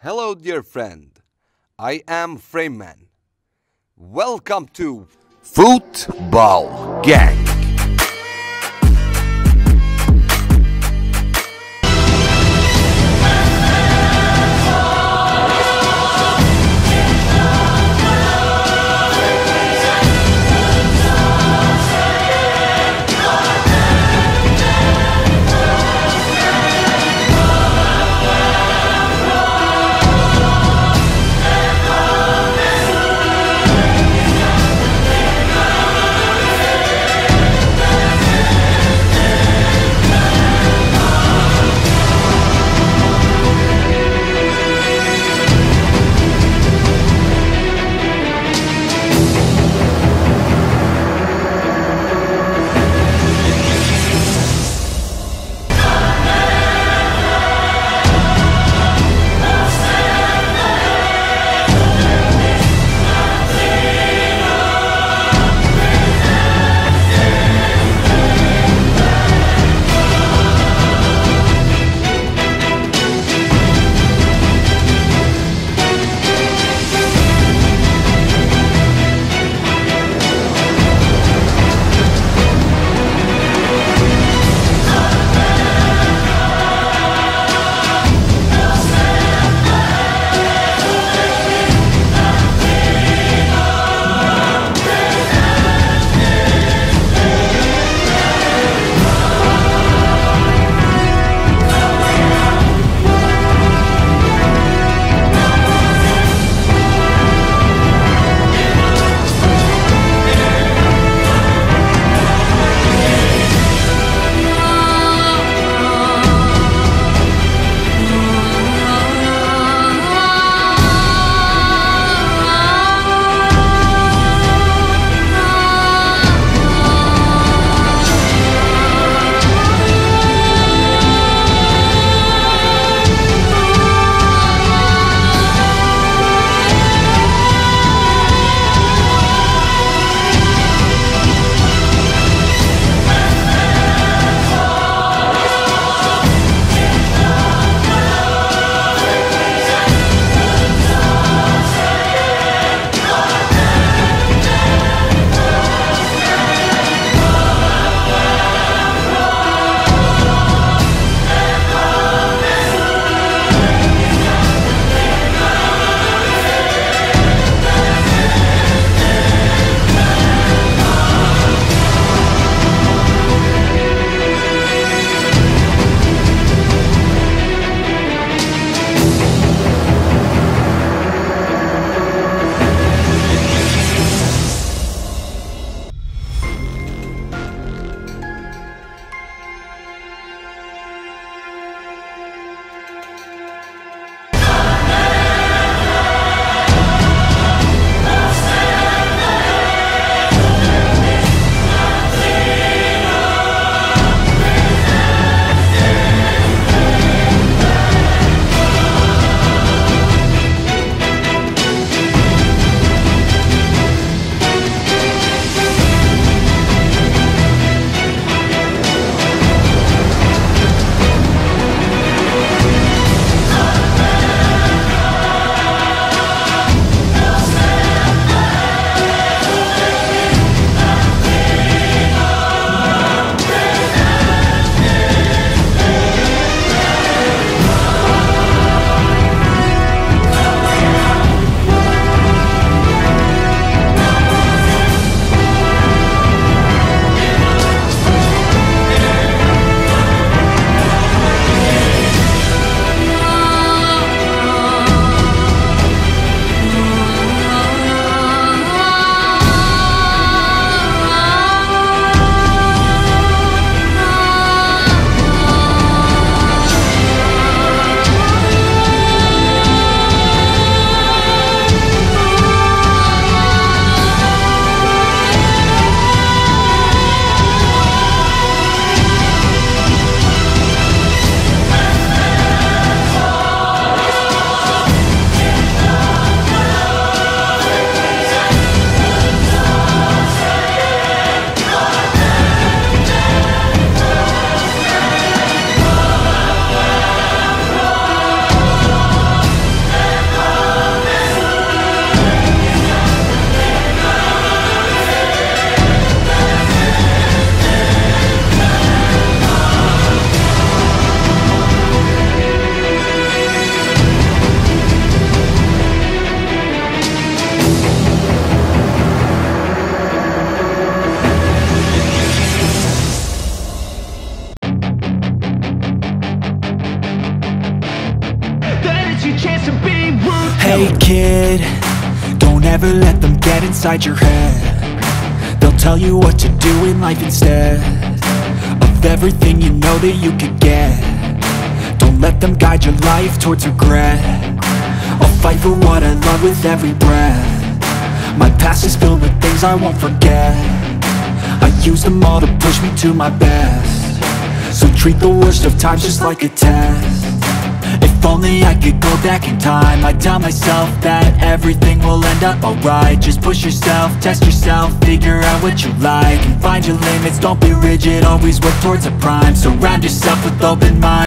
Hello, dear friend. I am Frameman. Welcome to Football Gang. Hey kid, don't ever let them get inside your head. They'll tell you what to do in life instead of everything you know that you could get. Don't let them guide your life towards regret. I'll fight for what I love with every breath. My past is filled with things I won't forget. I use them all to push me to my best. So treat the worst of times just like a test. If only I could go back in time, I'd tell myself that everything will end up alright. Just push yourself, test yourself, figure out what you like, and find your limits. Don't be rigid, always work towards a prime. Surround yourself with open minds.